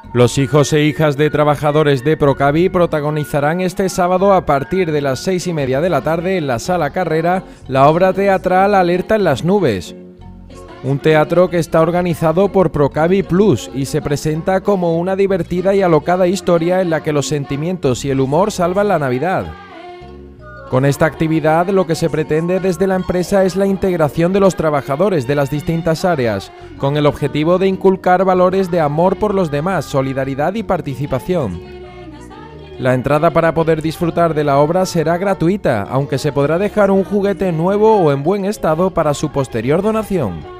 Los hijos e hijas de trabajadores de Procavi protagonizarán este sábado a partir de las 6:30 de la tarde en la Sala Carrera la obra teatral Alerta en las nubes. Un teatro que está organizado por Procavi Plus y se presenta como una divertida y alocada historia en la que los sentimientos y el humor salvan la Navidad. Con esta actividad lo que se pretende desde la empresa es la integración de los trabajadores de las distintas áreas, con el objetivo de inculcar valores de amor por los demás, solidaridad y participación. La entrada para poder disfrutar de la obra será gratuita, aunque se podrá dejar un juguete nuevo o en buen estado para su posterior donación.